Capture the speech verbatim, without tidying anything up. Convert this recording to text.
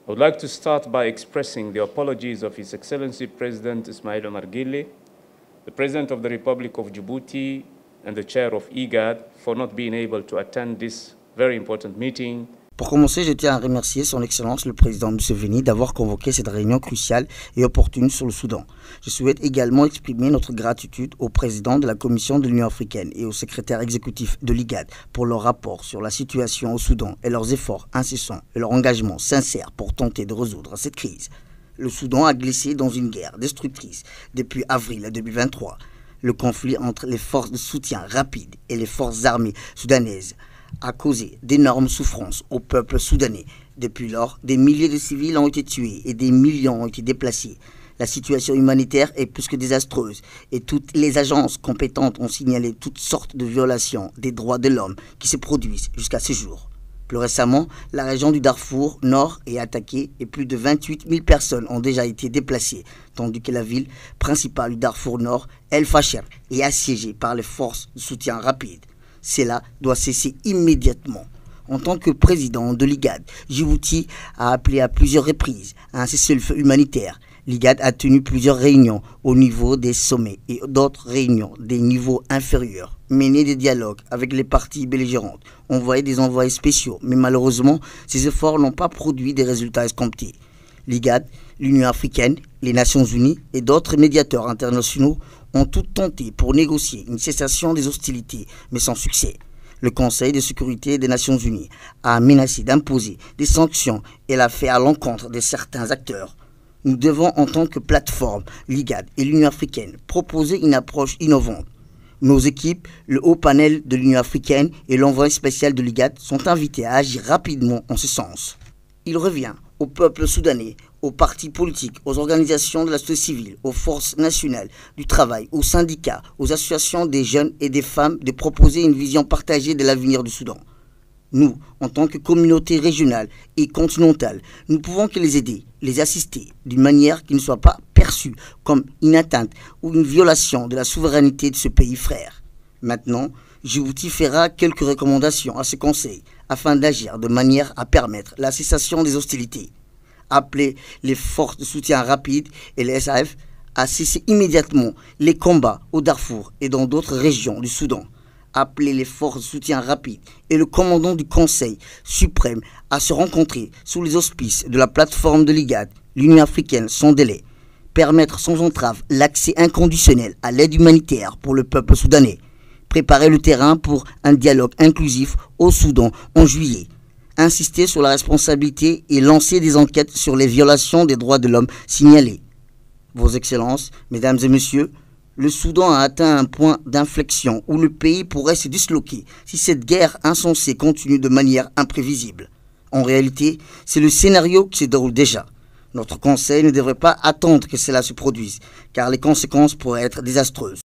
I would like to start by expressing the apologies of His Excellency President Ismail Omar Guelleh, the President of the Republic of Djibouti and the Chair of IGAD, for not being able to attend this very important meeting. Pour commencer, je tiens à remercier Son Excellence le Président Museveni d'avoir convoqué cette réunion cruciale et opportune sur le Soudan. Je souhaite également exprimer notre gratitude au Président de la Commission de l'Union africaine et au Secrétaire exécutif de l'IGAD pour leur rapport sur la situation au Soudan et leurs efforts incessants et leur engagement sincère pour tenter de résoudre cette crise. Le Soudan a glissé dans une guerre destructrice depuis avril deux mille vingt-trois. Le conflit entre les forces de soutien rapide et les forces armées soudanaises a causé d'énormes souffrances au peuple soudanais. Depuis lors, des milliers de civils ont été tués et des millions ont été déplacés. La situation humanitaire est plus que désastreuse et toutes les agences compétentes ont signalé toutes sortes de violations des droits de l'homme qui se produisent jusqu'à ce jour. Plus récemment, la région du Darfour Nord est attaquée et plus de vingt-huit mille personnes ont déjà été déplacées, tandis que la ville principale du Darfour Nord, El Fasher, est assiégée par les forces de soutien rapide. Cela doit cesser immédiatement. En tant que président de l'IGAD, Djibouti a appelé à plusieurs reprises à un cessez-le-feu humanitaire. L'IGAD a tenu plusieurs réunions au niveau des sommets et d'autres réunions des niveaux inférieurs, mené des dialogues avec les parties belligérantes, envoyé des envoyés spéciaux, mais malheureusement, ces efforts n'ont pas produit des résultats escomptés. L'IGAD, l'Union africaine, les Nations unies et d'autres médiateurs internationaux ont tout tenté pour négocier une cessation des hostilités, mais sans succès. Le Conseil de sécurité des Nations unies a menacé d'imposer des sanctions et l'a fait à l'encontre de certains acteurs. Nous devons, en tant que plateforme, l'IGAD et l'Union africaine, proposer une approche innovante. Nos équipes, le haut panel de l'Union africaine et l'envoyé spécial de l'IGAD sont invités à agir rapidement en ce sens. Il revient au peuple soudanais, aux partis politiques, aux organisations de la société civile, aux forces nationales du travail, aux syndicats, aux associations des jeunes et des femmes de proposer une vision partagée de l'avenir du Soudan. Nous, en tant que communauté régionale et continentale, nous pouvons que les aider, les assister d'une manière qui ne soit pas perçue comme une atteinte ou une violation de la souveraineté de ce pays frère. Maintenant, Djibouti fera quelques recommandations à ce Conseil afin d'agir de manière à permettre la cessation des hostilités. Appeler les forces de soutien rapide et les S A F à cesser immédiatement les combats au Darfour et dans d'autres régions du Soudan. Appeler les forces de soutien rapide et le commandant du Conseil suprême à se rencontrer sous les auspices de la plateforme de l'IGAD, l'Union africaine sans délai. Permettre sans entrave l'accès inconditionnel à l'aide humanitaire pour le peuple soudanais. Préparer le terrain pour un dialogue inclusif au Soudan en juillet. Insister sur la responsabilité et lancer des enquêtes sur les violations des droits de l'homme signalées. Vos Excellences, Mesdames et Messieurs, le Soudan a atteint un point d'inflexion où le pays pourrait se disloquer si cette guerre insensée continue de manière imprévisible. En réalité, c'est le scénario qui se déroule déjà. Notre Conseil ne devrait pas attendre que cela se produise, car les conséquences pourraient être désastreuses.